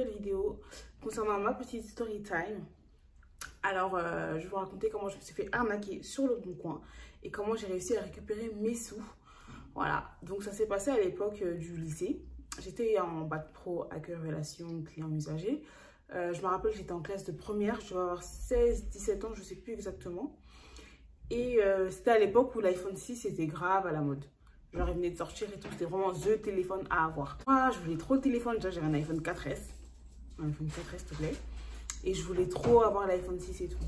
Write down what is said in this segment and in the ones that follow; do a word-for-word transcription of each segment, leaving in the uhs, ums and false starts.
nouvelle vidéo concernant ma petite story time. Alors, euh, je vais vous raconter comment je me suis fait arnaquer sur le bon coin et comment j'ai réussi à récupérer mes sous. Voilà, donc ça s'est passé à l'époque euh, du lycée. J'étais en bac pro accueil relation client usager. Euh, je me rappelle que j'étais en classe de première, je devais avoir seize dix-sept ans, je ne sais plus exactement. Et euh, c'était à l'époque où l'iPhone six était grave à la mode. Genre, il venait de sortir et tout, c'était vraiment the téléphone à avoir. Moi, je voulais trop le téléphone, déjà j'avais un iPhone quatre S. Un iPhone quatre S, s'il te plaît. Et je voulais trop avoir l'iPhone six et tout.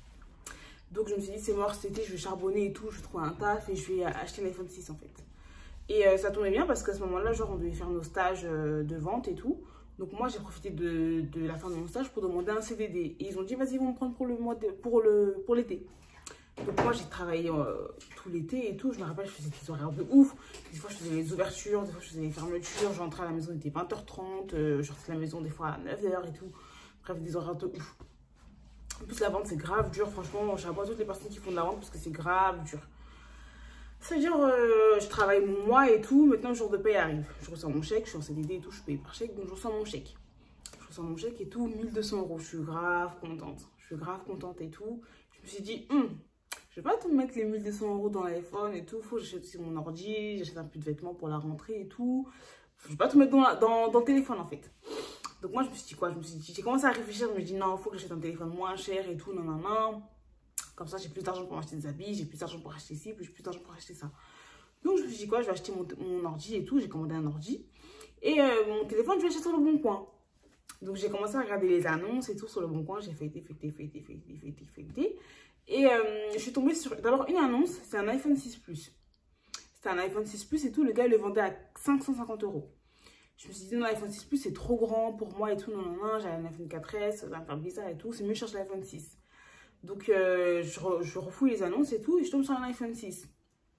Donc je me suis dit, c'est mort cet été, je vais charbonner et tout, je vais trouver un taf et je vais acheter l'iPhone six en fait. Et euh, ça tombait bien parce qu'à ce moment-là, genre, on devait faire nos stages euh, de vente et tout. Donc moi, j'ai profité de, de la fin de mon stage pour demander un C D D. Et ils ont dit, vas-y, ils vont me prendre pour le mois de, pour le pour l'été. Donc moi, j'ai travaillé euh, tout l'été et tout. Je me rappelle, je faisais des horaires de ouf. Des fois, je faisais les ouvertures, des fois, je faisais les fermetures. J'entrais à la maison, il était vingt heures trente. Euh, je sortais de la maison des fois à neuf heures et tout. Bref, des horaires de ouf. En plus, la vente, c'est grave dur. Franchement, je chapeau à toutes les personnes qui font de la vente parce que c'est grave dur. Ça veut dire, euh, je travaille mon mois et tout. Maintenant, le jour de paye arrive. Je reçois mon chèque, je suis en C D D et tout. Je paye par chèque, donc je reçois mon chèque. Je reçois mon chèque et tout, mille deux cents euros. Je suis grave contente. Je suis grave contente et tout. Je me suis dit, hum, je vais pas te mettre les mille deux cents euros dans l'iPhone et tout. Faut que j'achète aussi mon ordi. J'achète un peu de vêtements pour la rentrée et tout. Je vais pas te mettre dans, la, dans, dans le téléphone en fait. Donc moi, je me suis dit quoi? Je me suis dit, j'ai commencé à réfléchir. Je me suis dit, non, il faut que j'achète un téléphone moins cher et tout. Non, non, non. Comme ça, j'ai plus d'argent pour acheter des habits. J'ai plus d'argent pour acheter ci. J'ai plus d'argent pour acheter ça. Donc je me suis dit quoi? Je vais acheter mon, mon ordi et tout. J'ai commandé un ordi. Et euh, mon téléphone, je vais acheter sur le bon coin. Donc j'ai commencé à regarder les annonces et tout sur le bon coin. J'ai feuilleté, feuilleté, feuilleté, feuilleté, feuilleté, feuilleté. Et euh, je suis tombée sur d'abord une annonce. C'est un iPhone six plus. C'était un iPhone six plus et tout. Le gars, il le vendait à cinq cent cinquante euros. Je me suis dit, non, l'iPhone six plus, c'est trop grand pour moi et tout. Non, non, non, j'ai un iPhone quatre S, ça va me faire bizarre et tout. C'est mieux de chercher l'iPhone six. Donc, euh, je, re, je refouille les annonces et tout. Et je tombe sur un iPhone six.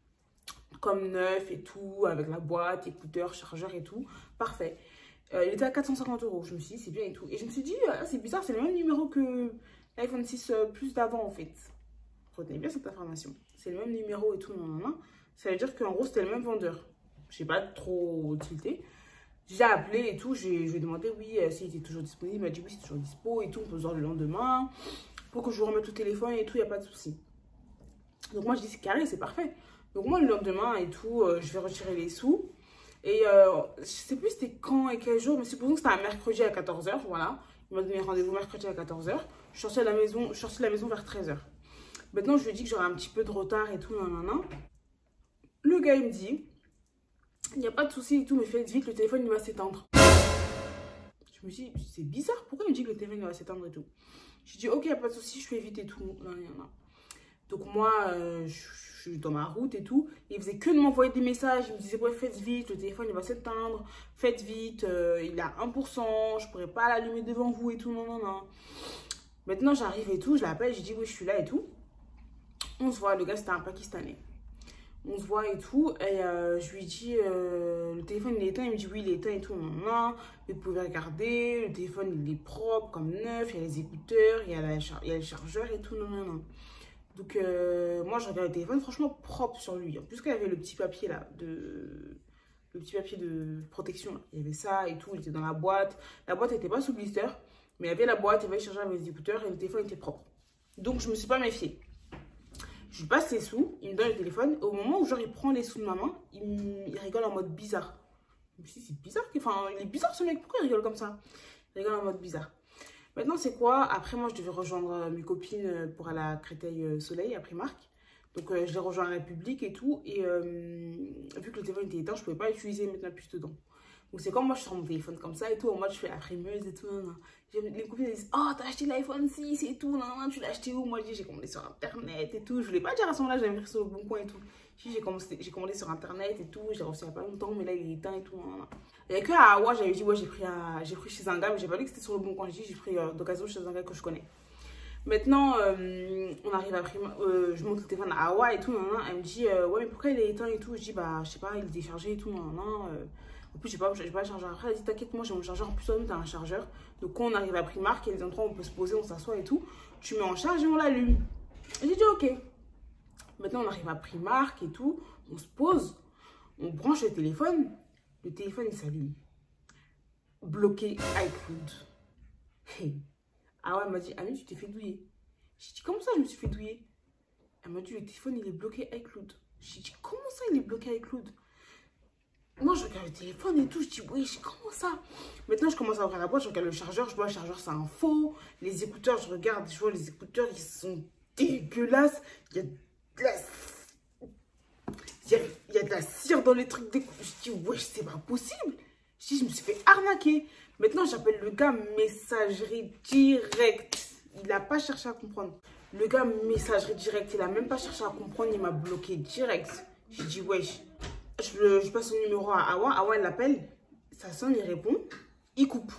Comme neuf et tout, avec la boîte, écouteurs, chargeur et tout. Parfait. Euh, il était à quatre cent cinquante euros. Je me suis dit, c'est bien et tout. Et je me suis dit, ah, c'est bizarre, c'est le même numéro que l'iPhone six plus d'avant en fait. Retenez bien cette information. C'est le même numéro et tout. Non, non, non. Ça veut dire qu'en gros, c'était le même vendeur. Je sais pas trop tilté. J'ai appelé et tout, je lui ai demandé oui, euh, s'il était toujours disponible. Il m'a dit oui, c'est toujours dispo et tout, on peut se voir le lendemain. Pour que je vous remette le téléphone et tout, il n'y a pas de souci. Donc moi, je dis c'est carré, c'est parfait. Donc moi, le lendemain et tout, euh, je vais retirer les sous. Et euh, je sais plus c'était quand et quel jour, mais supposons que c'était un mercredi à quatorze heures, voilà. Il m'a donné rendez-vous mercredi à quatorze heures. Je suis sortie de la maison, je suis sortie de la maison vers treize heures. Maintenant, je lui ai dit que j'aurais un petit peu de retard et tout, nan, nan, nan. Le gars, il me dit... Il n'y a pas de souci et tout, mais faites vite, le téléphone il va s'éteindre. Je me suis dit, c'est bizarre, pourquoi il me dit que le téléphone il va s'éteindre et tout? J'ai dit, ok, il n'y a pas de souci, je fais vite et tout. Non, non, non. Donc moi, euh, je, je suis dans ma route et tout. Il faisait que de m'envoyer des messages. Il me disait, ouais, faites vite, le téléphone il va s'éteindre. Faites vite, euh, il a un pour cent, je ne pourrais pas l'allumer devant vous et tout. Non, non, non. Maintenant, j'arrive et tout, je l'appelle, j'ai dit, oui, je suis là et tout. On se voit, le gars, c'était un Pakistanais. On se voit et tout, et euh, je lui dis, euh, le téléphone il est éteint, il me dit oui il est éteint et tout, non, non, mais vous pouvez regarder, le téléphone il est propre comme neuf, il y a les écouteurs, il y a, la char il y a le chargeur et tout, non, non, non. Donc euh, moi je regarde le téléphone, franchement propre sur lui, en plus qu'il y avait le petit papier là, de... le petit papier de protection, là. Il y avait ça et tout, il était dans la boîte, la boîte n'était pas sous blister, mais il y avait la boîte, il y avait le chargeur avec les écouteurs et le téléphone était propre. Donc je me suis pas méfiée. Je lui passe les sous, il me donne le téléphone. Au moment où genre il prend les sous de ma main, il, il rigole en mode bizarre. Je me suis dit, c'est bizarre. Enfin, il est bizarre ce mec, pourquoi il rigole comme ça? Il rigole en mode bizarre. Maintenant, c'est quoi? Après, moi, je devais rejoindre mes copines pour aller à Créteil Soleil, à Primark. Donc, euh, je les rejoins à République et tout. Et euh, vu que le téléphone était éteint, je ne pouvais pas utiliser mettre ma puce dedans. Donc, c'est comme moi, je suis sur mon téléphone comme ça et tout. En mode, je fais la frimeuse et tout. Non, non. Les copines elles disent, oh, t'as acheté l'iPhone six et tout. Non, non, tu l'as acheté où? Moi, je dis, j'ai commandé sur Internet et tout. Je voulais pas dire à ce moment-là, j'avais pris sur le bon coin et tout. J'ai commandé, commandé sur Internet et tout. J'ai reçu il n'y a pas longtemps, mais là, il est éteint et tout. Non, non. Il n'y a que à Awa, j'avais dit, ouais, j'ai pris, pris chez un gars, mais j'ai pas dit que c'était sur le bon coin. J'ai dit, j'ai pris euh, d'occasion chez un gars que je connais. Maintenant, euh, on arrive à Prima, euh, je monte le téléphone à Awa et tout. Non, non. Elle me dit, euh, ouais, mais pourquoi il est éteint et tout? Je dis, bah, je sais pas, il est déchargé et tout. Non, non. Euh, En plus, j'ai pas, pas le chargeur. Après, elle dit, t'inquiète, moi j'ai mon chargeur. En plus, toi, tu as un chargeur. Donc, quand on arrive à Primark, il y a des endroits où on peut se poser, on s'assoit et tout. Tu mets en charge et on l'allume. J'ai dit, ok. Maintenant, on arrive à Primark et tout. On se pose. On branche le téléphone. Le téléphone, il s'allume. Bloqué iCloud. Ah ouais, elle m'a dit, Ami, tu t'es fait douiller. J'ai dit, comment ça, je me suis fait douiller? Elle m'a dit, le téléphone, il est bloqué iCloud. J'ai dit, comment ça, il est bloqué iCloud? Moi, je regarde le téléphone et tout. Je dis, oui, comment ça? Maintenant, je commence à ouvrir la boîte, je regarde le chargeur. Je vois le chargeur, c'est un faux. Les écouteurs, je regarde, je vois les écouteurs, ils sont dégueulasses. Il y a de la, il y a, il y a de la cire dans les trucs d'écouteurs. Je dis, ouais, c'est pas possible. Je dis, je me suis fait arnaquer. Maintenant, j'appelle le gars messagerie directe. Il n'a pas cherché à comprendre. Le gars messagerie directe, il n'a même pas cherché à comprendre. Il m'a bloqué direct. J'ai dit, wesh. Je, je passe son numéro à Awa. Awa, elle l'appelle. Ça sonne, il répond. Il coupe.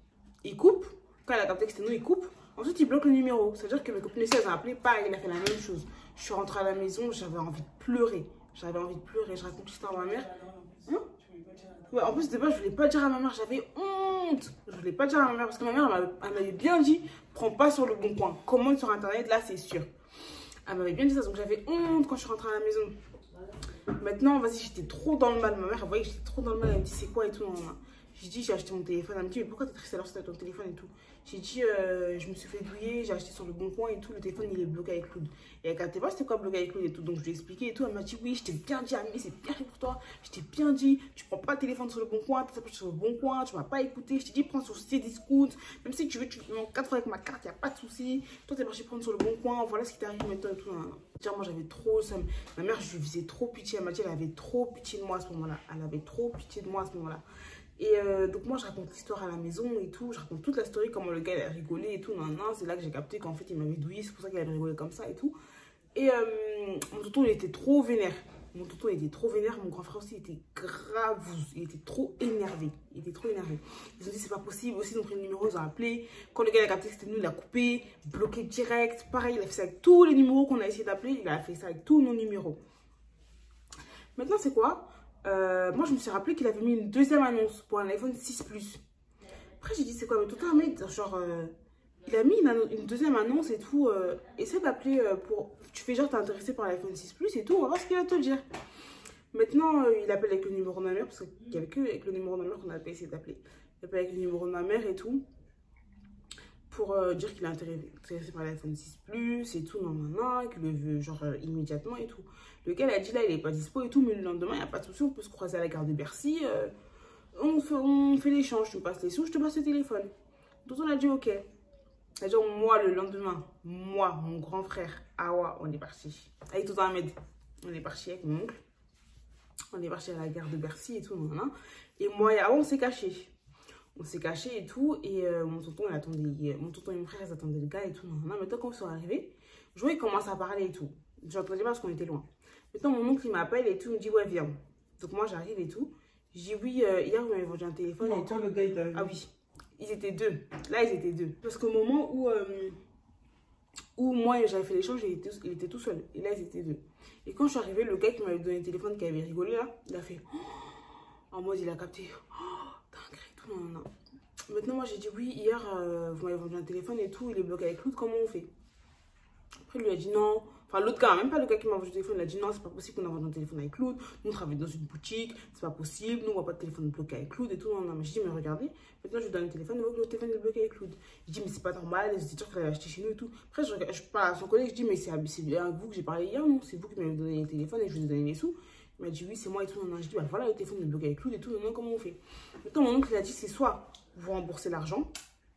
Il coupe. Quand elle a capté que c'était nous, il coupe. Ensuite, il bloque le numéro. C'est-à-dire que mes copines aussi, elles ont appelé. Pareil, il a fait la même chose. Je suis rentrée à la maison, j'avais envie de pleurer. J'avais envie de pleurer. Je raconte l'histoire à ma mère. Hein? Ouais, en plus, de base, je voulais pas dire à ma mère. J'avais honte. Je voulais pas dire à ma mère parce que ma mère, elle m'avait bien dit, prends pas sur le bon coin. Commande sur Internet, là, c'est sûr. Elle m'avait bien dit ça. Donc, j'avais honte quand je suis rentrée à la maison. Maintenant, vas-y, j'étais trop dans le mal. Ma mère, elle voyait que j'étais trop dans le mal. Elle me dit, c'est quoi et tout. J'ai dit, j'ai acheté mon téléphone. Elle me dit, mais pourquoi t'es triste alors si t'as ton téléphone et tout? J'ai dit, euh, je me suis fait douiller, j'ai acheté sur le bon coin et tout. Le téléphone, il est bloqué avec Cloud. Et elle captait pas c'était quoi bloqué avec Cloud et tout. Donc, je lui ai expliqué et tout. Elle m'a dit, oui, je t'ai bien dit, Ami, c'est bien fait pour toi. Je t'ai bien dit, tu prends pas le téléphone sur le bon coin, tu t'approches sur le bon coin, tu m'as pas écouté. Je t'ai dit, prends sur Cdiscount. Même si tu veux, tu me quatre fois avec ma carte, y a pas de souci. Toi, t'es marché prendre sur le bon coin. Voilà ce qui t'arrive maintenant et tout. Genre, moi, j'avais trop ça. Ma mère, je lui faisais trop pitié. Elle m'a dit, elle avait trop pitié de moi à ce moment-là. Elle avait trop pitié de moi à ce moment-là. Et euh, donc moi je raconte l'histoire à la maison et tout, je raconte toute la story, comment le gars il a rigolé et tout, nan, nan. C'est là que j'ai capté qu'en fait il m'avait douillé, c'est pour ça qu'il avait rigolé comme ça et tout. Et euh, mon tonton il était trop vénère, mon tonton il était trop vénère, mon grand frère aussi il était grave, il était trop énervé, il était trop énervé. Ils ont dit c'est pas possible, aussi ils ont pris le numéro, ils ont appelé, quand le gars il a capté que c'était nous, il a coupé, bloqué direct, pareil il a fait ça avec tous les numéros qu'on a essayé d'appeler, il a fait ça avec tous nos numéros. Maintenant c'est quoi? Euh, moi, je me suis rappelé qu'il avait mis une deuxième annonce pour un iPhone six plus. Après, j'ai dit, c'est quoi? Mais tout un mec, genre, euh, il a mis une, une deuxième annonce et tout. Euh, essaie d'appeler euh, pour... Tu fais genre, t'es intéressé par l'iPhone six plus et tout. On va voir ce qu'il va te dire. Maintenant, euh, il appelle avec le numéro de ma mère, parce qu'il n'y avait que avec le numéro de ma mère qu'on a essayé d'appeler. Il appelle avec le numéro de ma mère et tout. Pour euh, dire qu'il est intéressé par l'iPhone six plus et tout, non, non, non, qu'il le veut genre euh, immédiatement et tout. Le gars, il a dit là, il n'est pas dispo et tout, mais le lendemain, il n'y a pas de souci, on peut se croiser à la gare de Bercy. Euh, on fait, on fait l'échange, tu me passes les sous, je te passe le téléphone. Donc on a dit ok. C'est-à-dire, moi, le lendemain, moi, mon grand frère, Awa, on est parti. Avec tout Ahmed, on est parti avec mon oncle. On est parti à la gare de Bercy et tout, non, non, non. Et moi et Awa, on s'est cachés. On s'est cachés et tout, et euh, mon tonton, il attendait, mon tonton et mon frère, ils attendaient le gars et tout. Non, non. Maintenant, quand ils sont arrivés, je vois, ils commencent à parler et tout. J'entendais pas parce qu'on était loin. Maintenant, mon oncle, il m'appelle et tout, il me dit, ouais, viens. Donc, moi, j'arrive et tout. Je dis, oui, euh, hier, vous m'avez vendu un téléphone. Non, et quand tout. le gars, il t'a vu. Ah oui, ils étaient deux. Là, ils étaient deux. Parce qu'au moment où, euh, où moi, j'avais fait l'échange, il, il était tout seul. Et là, ils étaient deux. Et quand je suis arrivée, le gars qui m'avait donné le téléphone, qui avait rigolé là, il a fait, oh! En mode, il a capté, oh, dingue et tout, non, non, non. Maintenant, moi, j'ai dit, oui, hier, euh, vous m'avez vendu un téléphone et tout, il est bloqué avec Cloud, comment on fait? Après, il lui a dit non. Enfin, l'autre gars, même pas le gars qui m'a vendu le téléphone, il a dit non, c'est pas possible qu'on a vendu un téléphone avec Cloud. Nous, on travaille dans une boutique, c'est pas possible. Nous, on voit pas de téléphone bloqué avec Cloud et tout. Non, non, mais je dis, mais regardez, maintenant, je lui donne le téléphone, il voit que le téléphone est bloqué avec Cloud. Je dis, mais c'est pas normal, c'est sûr qu'il l'a acheté chez nous et tout. Après, je, je parle à son collègue, je dis, mais c'est à vous que j'ai parlé hier, non? C'est vous qui m'avez donné le téléphone et je vous ai donné les sous. Il m'a dit, oui, c'est moi et tout. Non, non. Je dis, bah voilà, le téléphone est bloqué avec Cloud et tout. Non, non, comment on fait? Maintenant, mon oncle, il a dit, c'est soit vous remboursez l'argent,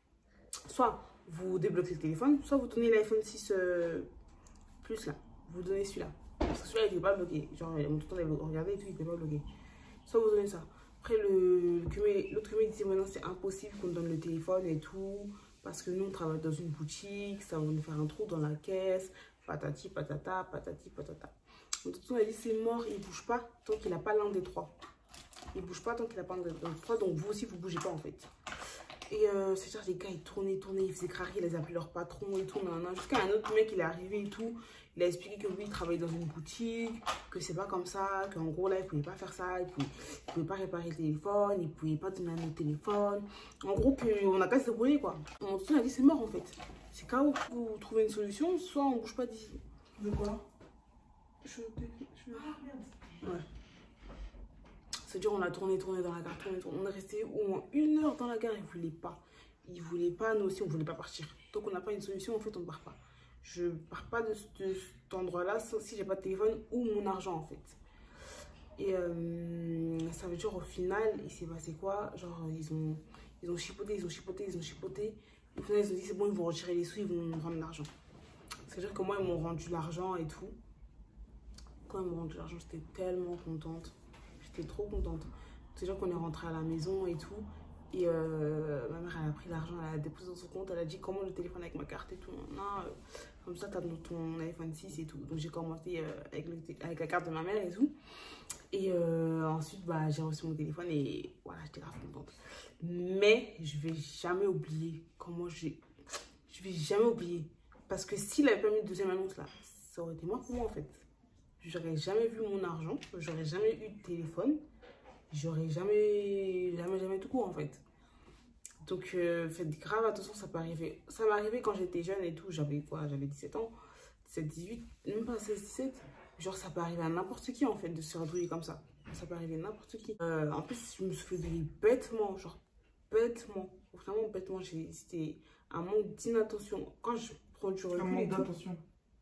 soit vous débloquez le téléphone, soit vous donnez l'iPhone six euh, plus là. Vous donnez celui-là. Parce que celui-là, il n'était pas bloqué. Genre, mon tonton avait regardé et tout, il n'était pas bloqué. Soit vous donnez ça. Après, l'autre cumé disait, maintenant, c'est impossible qu'on donne le téléphone et tout. Parce que nous, on travaille dans une boutique, ça va nous faire un trou dans la caisse. Patati, patata, patati, patata. Mon tonton a dit, c'est mort, il ne bouge pas tant qu'il n'a pas l'un des trois. Il ne bouge pas tant qu'il n'a pas l'un des trois. Donc, vous aussi, vous ne bougez pas en fait. Et euh, c'est-à-dire, les gars, ils tournaient, tournaient, ils faisaient craquer, ils appelaient leur patron et tout. Jusqu'à un autre mec, il est arrivé et tout. Il a expliqué que oui, il travaillait dans une boutique, que c'est pas comme ça, qu'en gros, là, il pouvait pas faire ça, il pouvait, il pouvait pas réparer le téléphone, il pouvait pas donner un autre téléphone. En gros, on n'a qu'à se débrouiller, quoi. Mon tonton a dit, c'est mort, en fait. C'est qu'à où vous trouvez une solution, soit on bouge pas d'ici. De quoi? Je... je... Ah, merde. Ouais. C'est-à-dire, on a tourné, tourné dans la gare, tourné, tourné. On est resté au moins une heure dans la gare, il voulait pas. ils voulaient pas, nous aussi on voulait pas partir. Donc on n'a pas une solution, en fait on ne part pas. Je pars pas de, de cet endroit-là si j'ai pas de téléphone ou mon argent en fait. Et euh, ça veut dire au final, il s'est passé quoi? Genre ils ont, ils ont chipoté, ils ont chipoté, ils ont chipoté. Au final ils ont dit c'est bon, ils vont retirer les sous, ils vont nous rendre l'argent. C'est-à-dire que moi ils m'ont rendu l'argent et tout. Quand ils m'ont rendu l'argent, j'étais tellement contente. J'étais trop contente. C'est-à-dire qu'on est rentré à la maison et tout. Et euh, ma mère, elle a pris l'argent, elle a déposé dans son compte. Elle a dit comment le téléphone avec ma carte et tout. Non, euh, comme ça, tu as ton iPhone six et tout. Donc j'ai commencé euh, avec, le, avec la carte de ma mère et tout. Et euh, ensuite, bah, j'ai reçu mon téléphone et voilà, j'étais grave contente. Mais je vais jamais oublier comment j'ai... Je vais jamais oublier. Parce que s'il avait pas mis de deuxième annonce là, ça aurait été moi pour moi en fait. J'aurais jamais vu mon argent, j'aurais jamais eu de téléphone, j'aurais jamais, jamais, jamais tout court en fait. Donc euh, faites grave attention, ça peut arriver. Ça m'est arrivé quand j'étais jeune et tout, j'avais quoi, j'avais dix-sept ans, dix-sept, dix-huit, même pas seize, dix-sept. Genre ça peut arriver à n'importe qui en fait de se faire douiller comme ça. Ça peut arriver à n'importe qui. Euh, en plus, je me suis fait douiller bêtement, genre bêtement, vraiment bêtement. C'était un manque d'inattention. Quand je prends du recul. Un manque d'inattention.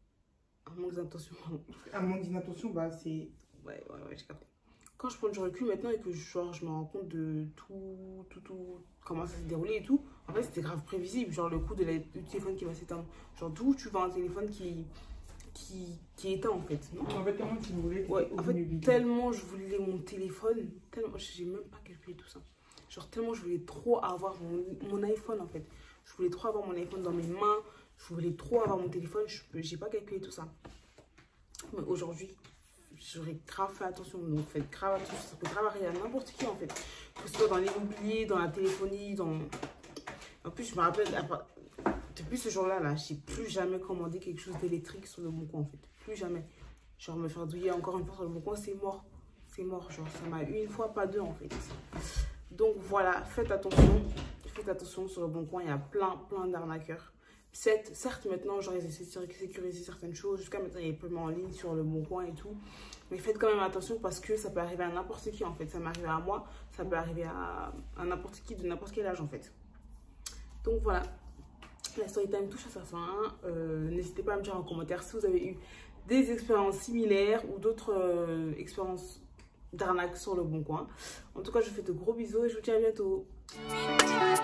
Un manque d'inattention. Un manque d'inattention, bah c'est... Ouais, ouais, ouais, j'ai capté. Quand je prends du recul maintenant et que genre, je me rends compte de tout, tout, tout, comment ça s'est déroulé et tout, en fait, c'était grave prévisible. Genre le coup de la, du téléphone qui va s'éteindre. Genre d'où tu vois un téléphone qui, qui, qui est éteint en fait. Non, en fait, tellement tu voulais. Ouais, en fait, tellement je voulais mon téléphone, tellement, j'ai même pas calculé tout ça. Genre tellement je voulais trop avoir mon, mon iPhone en fait. Je voulais trop avoir mon iPhone dans mes mains. Je voulais trop avoir mon téléphone, je n'ai pas calculé tout ça. Mais aujourd'hui, j'aurais grave fait attention. Donc faites grave attention, ça peut grave arriver à n'importe qui en fait. Que ce soit dans l'immobilier, dans la téléphonie, dans... En plus, je me rappelle, depuis ce jour-là, là, j'ai plus jamais commandé quelque chose d'électrique sur le Bon Coin en fait. Plus jamais. Genre me faire douiller encore une fois sur le Bon Coin, c'est mort. C'est mort, genre ça m'a eu une fois, pas deux en fait. Donc voilà, faites attention. Faites attention sur le Bon Coin, il y a plein, plein d'arnaqueurs. Certes, maintenant, genre, ils essaient de sécuriser certaines choses. Jusqu'à maintenant, il y a des paiements en ligne sur le Bon Coin et tout. Mais faites quand même attention parce que ça peut arriver à n'importe qui, en fait. Ça m'est arrivé à moi, ça peut arriver à, à n'importe qui, de n'importe quel âge, en fait. Donc, voilà. La story time touche à sa fin. Euh, N'hésitez pas à me dire en commentaire si vous avez eu des expériences similaires ou d'autres euh, expériences d'arnaque sur le Bon Coin. En tout cas, je vous fais de gros bisous et je vous dis à bientôt.